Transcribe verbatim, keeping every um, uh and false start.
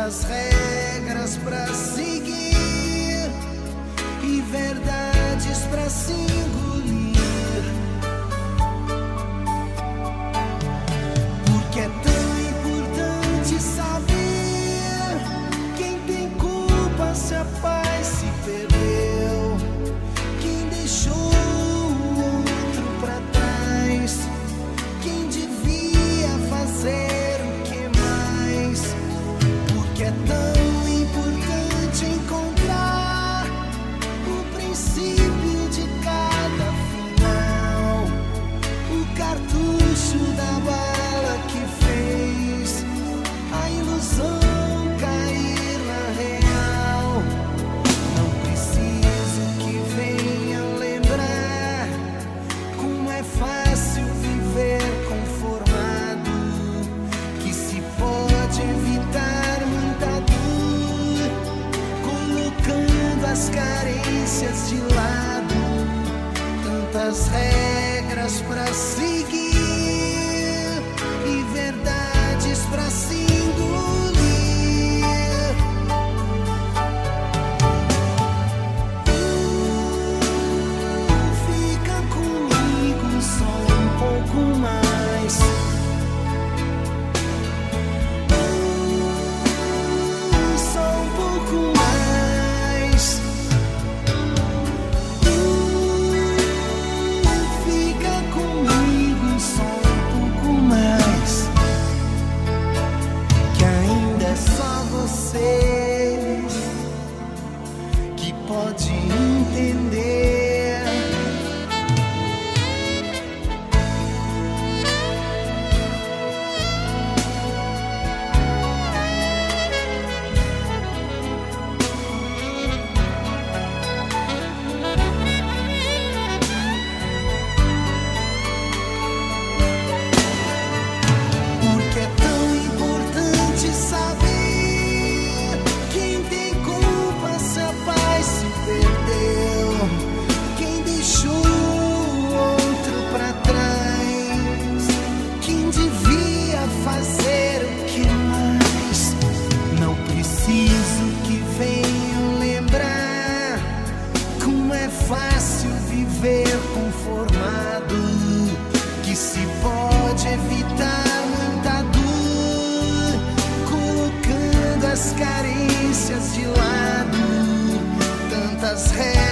tantas regras pra seguir e verdades pra se engolir. Porque é tão importante saber quem tem culpa se a paz se perdeu, quem deixou o outro pra trás, quem devia fazer o que mais. Porque é tão importante encontrar o princípio de cada final, o cartucho da bala que fez a ilusão cair na real. Não preciso que venha lembrar como é fácil viver conformado, que se pode evitar muita dor colocando as carências de lado. Tantas regras pra seguir e verdades pra se engolir. Fica comigo só um pouco mais. Só um pouco mais. Fica comigo só um pouco mais. Que ainda é só você que pode entender. Porque é tão importante saber quem tem culpa se a paz se perdeu, quem deixou o outro pra trás, quem devia fazer o que mais. Não preciso que venham lembrar como é fácil viver conformado, que se pode evitar muita dor colocando as carências de lado. Tantas regras